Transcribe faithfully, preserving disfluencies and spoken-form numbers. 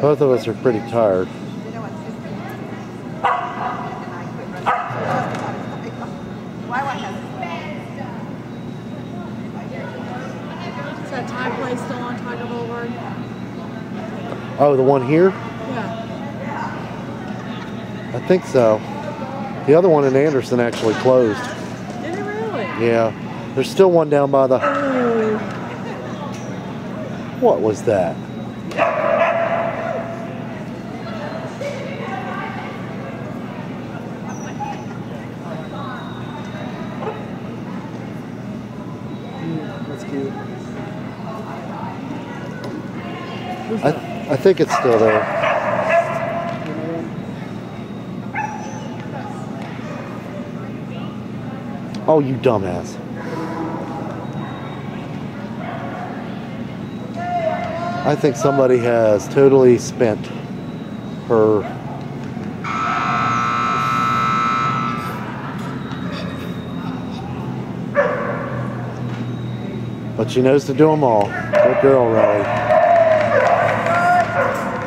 Both of us are pretty tired. Is that Thai place still on Tiger Boulevard? Oh, the one here? Yeah. I think so. The other one in Anderson actually closed. Did it really? Yeah. There's still one down by the... Oh. What was that? That's cute. I, I think it's still there. Oh, you dumbass. I think somebody has totally spent her... But she knows to do them all. Good girl, Riley.